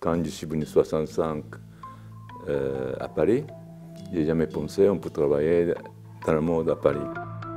Quand je suis venu en 65 à Paris, je n'ai jamais pensé qu'on peut travailler dans le monde à Paris.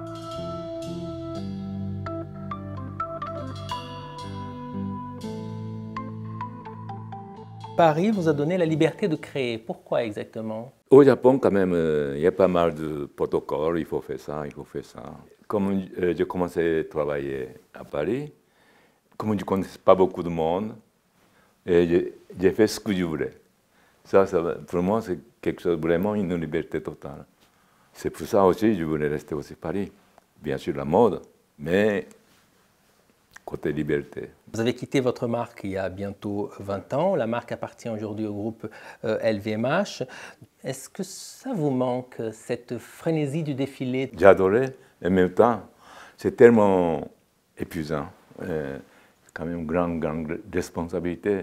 Paris vous a donné la liberté de créer. Pourquoi exactement? Au Japon, quand même, il y a pas mal de protocoles, il faut faire ça, il faut faire ça. Comme j'ai commencé à travailler à Paris, comme je ne connaissais pas beaucoup de monde, et j'ai fait ce que je voulais. Ça, pour moi, c'est quelque chose, vraiment une liberté totale. C'est pour ça aussi que je voulais rester aussi à Paris. Bien sûr, la mode, mais côté liberté. Vous avez quitté votre marque il y a bientôt 20 ans. La marque appartient aujourd'hui au groupe LVMH. Est-ce que ça vous manque, cette frénésie du défilé? J'adorais, et en même temps, c'est tellement épuisant. Quand même une grande responsabilité.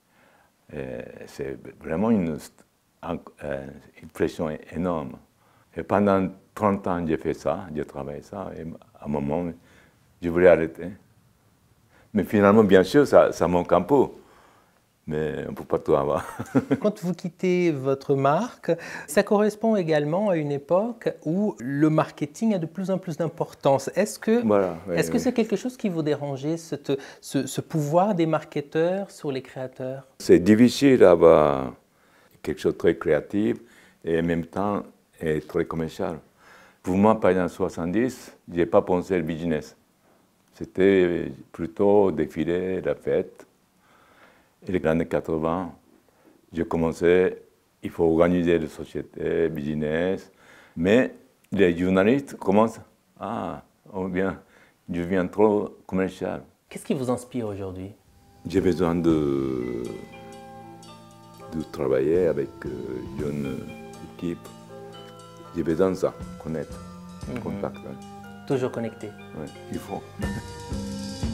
C'est vraiment une pression énorme. Et pendant 30 ans, j'ai fait ça, j'ai travaillé ça, et à un moment, je voulais arrêter. Mais finalement, bien sûr, ça manque un peu, mais on ne peut pas tout avoir. Quand vous quittez votre marque, ça correspond également à une époque où le marketing a de plus en plus d'importance. Est-ce que Voilà, oui, oui. c'est quelque chose qui vous dérangeait, ce pouvoir des marketeurs sur les créateurs? C'est difficile d'avoir quelque chose de très créatif et en même temps très commercial. Pour moi, par exemple, en 70, je n'ai pas pensé au business. C'était plutôt défilé, la fête. Et les années 80, j'ai commencé, il faut organiser les sociétés, business. Mais les journalistes commencent, je deviens trop commercial. Qu'est-ce qui vous inspire aujourd'hui? J'ai besoin de travailler avec une jeune équipe. J'ai besoin de ça, connaître, contact. Toujours connecté. Ouais, il faut.